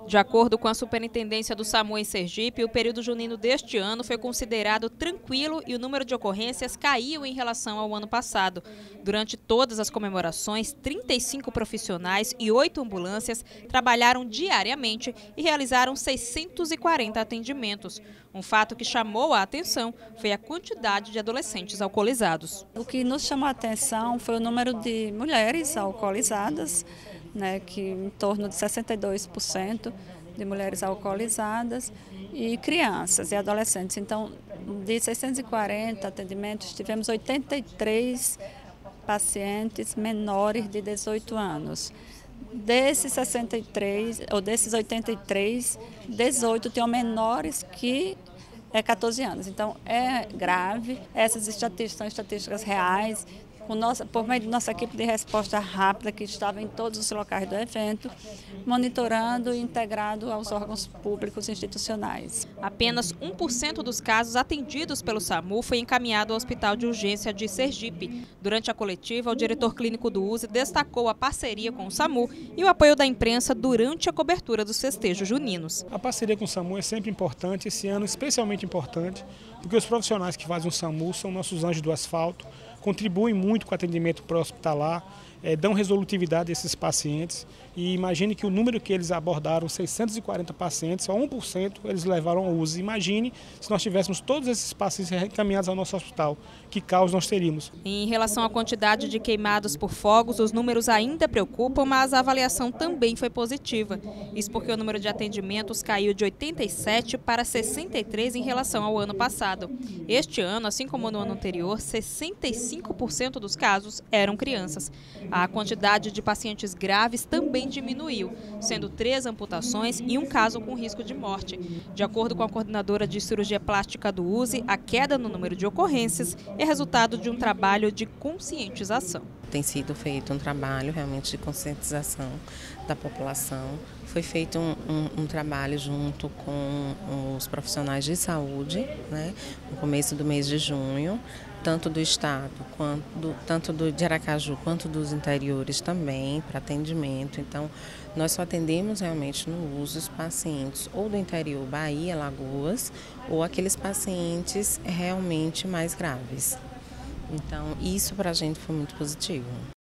De acordo com a Superintendência do SAMU em Sergipe, o período junino deste ano foi considerado tranquilo e o número de ocorrências caiu em relação ao ano passado. Durante todas as comemorações, 35 profissionais e 8 ambulâncias trabalharam diariamente e realizaram 640 atendimentos. Um fato que chamou a atenção foi a quantidade de adolescentes alcoolizados. O que nos chamou a atenção foi o número de mulheres alcoolizadas, que em torno de 62% de mulheres alcoolizadas e crianças e adolescentes. Então, de 640 atendimentos, tivemos 83 pacientes menores de 18 anos. Desses 63, ou desses 83, 18 tinham menores que 14 anos. Então, é grave. Essas estatísticas são estatísticas reais, por meio de nossa equipe de resposta rápida, que estava em todos os locais do evento, monitorando e integrado aos órgãos públicos institucionais. Apenas 1% dos casos atendidos pelo SAMU foi encaminhado ao Hospital de Urgência de Sergipe. Durante a coletiva, o diretor clínico do USE destacou a parceria com o SAMU e o apoio da imprensa durante a cobertura dos festejos juninos. A parceria com o SAMU é sempre importante, esse ano especialmente importante, porque os profissionais que fazem o SAMU são nossos anjos do asfalto, contribuem muito com o atendimento pré-hospitalar, dão resolutividade a esses pacientes e imagine que o número que eles abordaram, 640 pacientes, só 1% eles levaram ao uso. Imagine se nós tivéssemos todos esses pacientes encaminhados ao nosso hospital, que caos nós teríamos. Em relação à quantidade de queimados por fogos, os números ainda preocupam, mas a avaliação também foi positiva. Isso porque o número de atendimentos caiu de 87 para 63 em relação ao ano passado. Este ano, assim como no ano anterior, 65% dos casos eram crianças. A quantidade de pacientes graves também diminuiu, sendo 3 amputações e um caso com risco de morte. De acordo com a coordenadora de cirurgia plástica do USE, a queda no número de ocorrências é resultado de um trabalho de conscientização. Tem sido feito um trabalho realmente de conscientização da população. Foi feito um trabalho junto com os profissionais de saúde, no começo do mês de junho, tanto do estado, tanto de Aracaju quanto dos interiores também, para atendimento. Então, nós só atendemos realmente no uso os pacientes ou do interior, Bahia, Alagoas, ou aqueles pacientes realmente mais graves. Então, isso para a gente foi muito positivo.